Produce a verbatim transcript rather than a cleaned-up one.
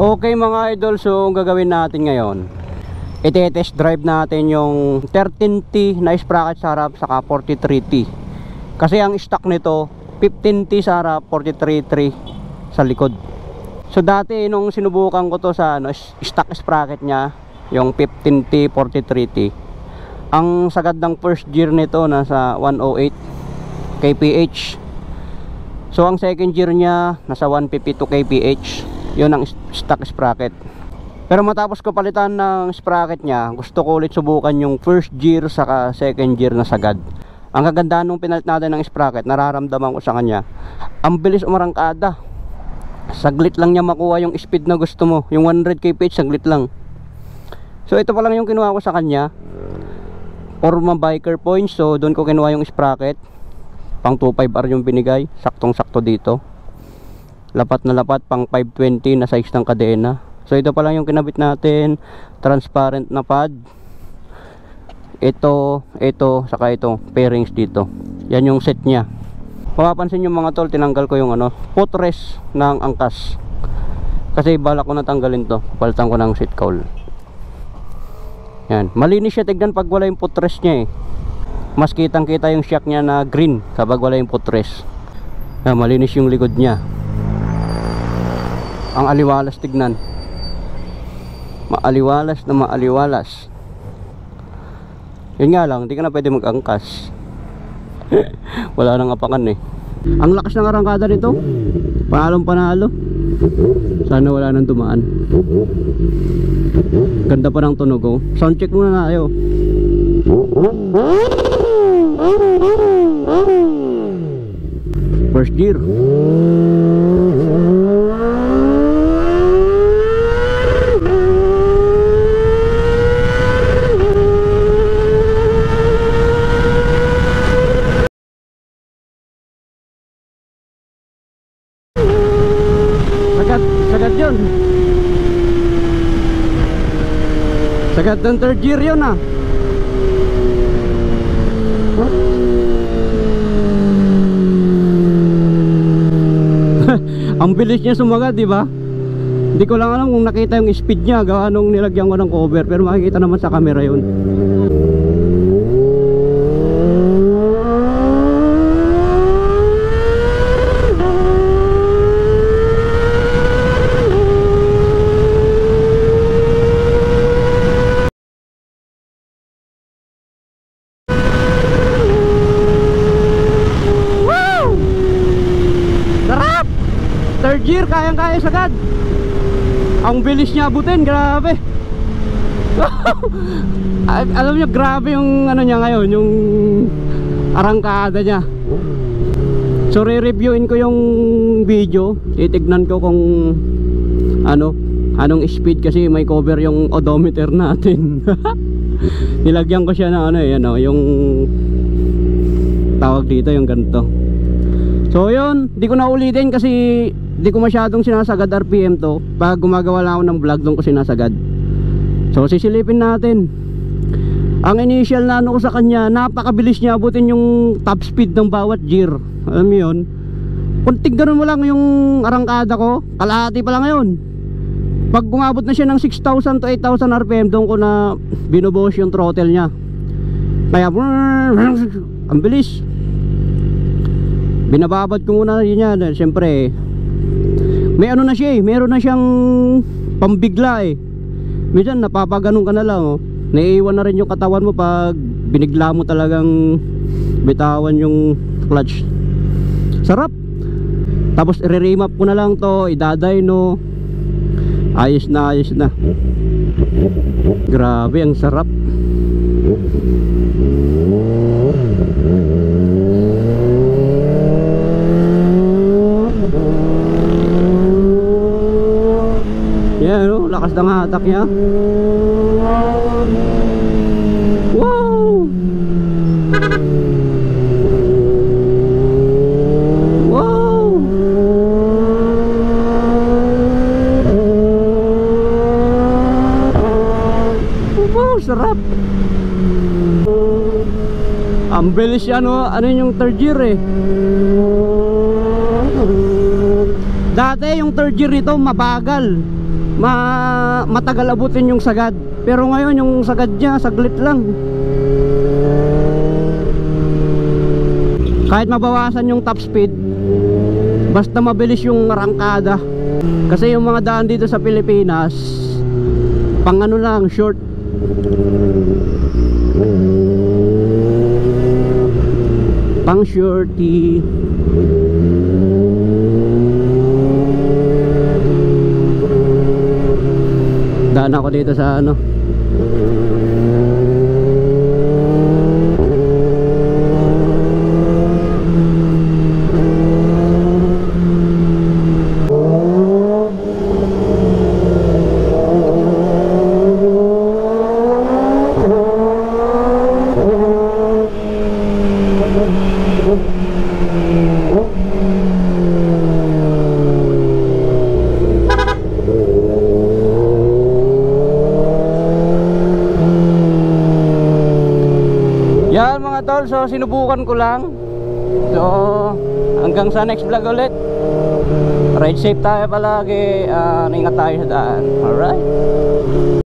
Okay mga idol, so ang gagawin natin ngayon, iti-test drive natin yung thirteen T na sprocket sa harap saka forty-three T. Kasi ang stock nito fifteen T sa harap, forty-three three sa likod. So dati nung sinubukan ko to sa ano, stock sprocket nya, yung fifteen T, forty-three T, ang sagad ng first gear nito nasa one oh eight K P H. So ang second gear nya nasa one fifty-two K P H. Yun ang stock sprocket. Pero matapos ko palitan ng sprocket nya, gusto ko ulit subukan yung first gear saka second gear na sagad. Ang kagandahan nung pinalit natin ng sprocket, nararamdaman ko sa kanya, ang bilis umarangkada. Saglit lang niya makuha yung speed na gusto mo. Yung one hundred K P H, saglit lang. So ito pa lang yung kinuha ko sa kanya, Forma biker points. So doon ko kinuha yung sprocket. Pang two five R yung binigay, saktong sakto dito. Lapat na lapat, pang five twenty na size ng kadena. So ito pa lang yung kinabit natin, transparent na pad. Ito, ito, saka ito, pairings dito. Yan yung set nya. Mapapansin yung mga tol, tinanggal ko yung ano, footrest ng angkas. Kasi balak ko natanggalin to, palitan ko ng seat cowl. Yan, malinis siya tignan pag wala yung footrest nya eh. Mas kitang kita yung shock nya na green kapag wala yung footrest. Yan, malinis yung likod nya. Ang aliwalas tignan. Maaliwalas na maaliwalas. Yun nga lang, hindi ka na pwede mag-angkas. Wala nang apakan eh. Ang lakas ng arangkada nito, panalong panalo. Sana wala nang dumaan. Ganda pa ng tunog oh. Sound check muna na tayo. First gear. Sagad ng third gear yun ah. Ang bilis niya sumagad, di ba? Hindi ko lang alam kung nakita yung speed niya gawa nung nilagyan ko ng cover, pero makikita naman sa camera yun. Gear, kayang-kaya sagad. Ang bilis niya abutin, grabe. Alam niyo, grabe yung ano niya ngayon, yung arangkada niya. So re-reviewin ko yung video, titignan ko kung ano, anong speed kasi may cover yung odometer natin. Nilagyan ko siya na ano, yan oh, yung tawag dito, yung ganito. So yun, di ko na ulitin kasi di ko masyadong sinasagad R P M to. Pag gumagawa lang ako ng vlog doon ko sinasagad. So sisilipin natin. Ang initial na ano ko sa kanya, napakabilis niya abutin yung top speed ng bawat gear. Alam mo yun, kunting ganun mo lang yung arangkada ko, kalahati pa lang yun. Pag gumabot na siya ng six thousand to eight thousand R P M, doon ko na binubuhos yung throttle niya. Kaya ang bilis. Binababad ko muna yun yan. Siyempre may ano na siya eh, meron na siyang pambigla eh. Minsan napapaganon ka na lang oh. Naiiwan na rin yung katawan mo pag binigla mo talagang bitawan yung clutch. Sarap. Tapos i-remap ko na lang to, idaday no. Ayos na, ayos na. Grabe, ang sarap. Yan no, lakas ng hatak niya. Wow! Wow! Wow, sarap. Ang bilis yan no, ano yung third gear eh. Dati yung third gear nito mabagal. ma matagal abutin yung sagad. Pero ngayon yung sagad niya saglit lang. Kahit mabawasan yung top speed, basta mabilis yung arangkada. Kasi yung mga daan dito sa Pilipinas, pang ano lang, short. Pang shorty. Daan ako dito sa ano, yan mga tol. So sinubukan ko lang. So hanggang sa next vlog ulit. Ride safe tayo palagi, uh, ingat tayo sa daan. Alright.